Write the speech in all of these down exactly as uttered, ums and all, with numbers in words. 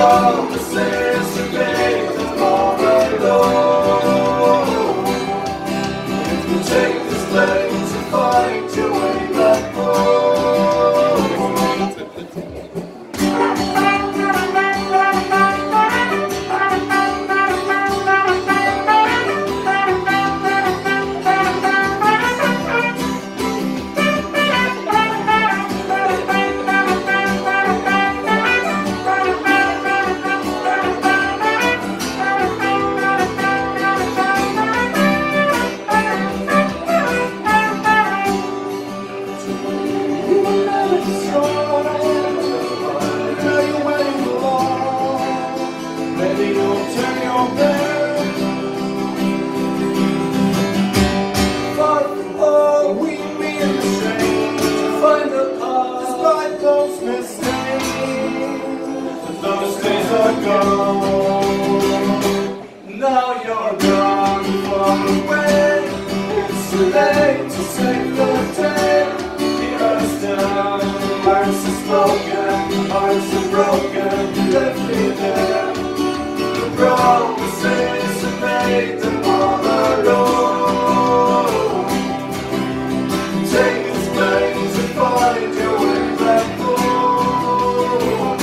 promises you made them all alone. If you take this plane to find your way back home. Now you're gone far away. It's too late to save the day. Here I stand, hearts are spoken, hearts are broken. You left me there. The promises you made them all alone. Take this plane to find your way back home.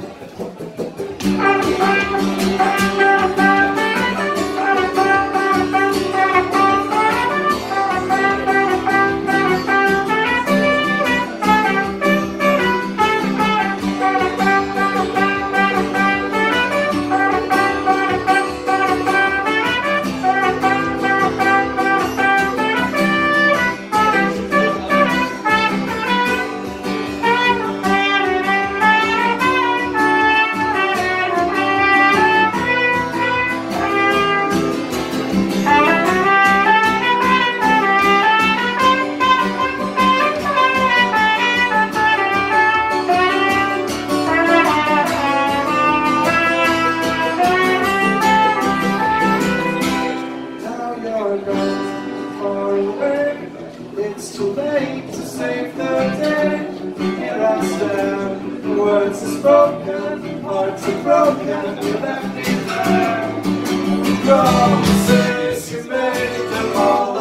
It's too late to save the day. Here I stand, words are spoken, hearts are broken. You left me there. The promises you made them all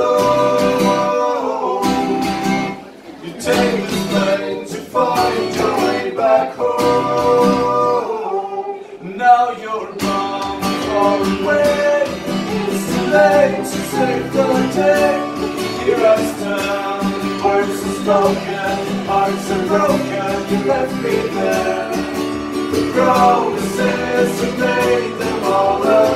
alone. You take this plane to find your way back home. Now you're gone far away. It's too late to save the day. Here I stand, hearts are spoken, hearts are broken. You left me there. The promises you made them all alone.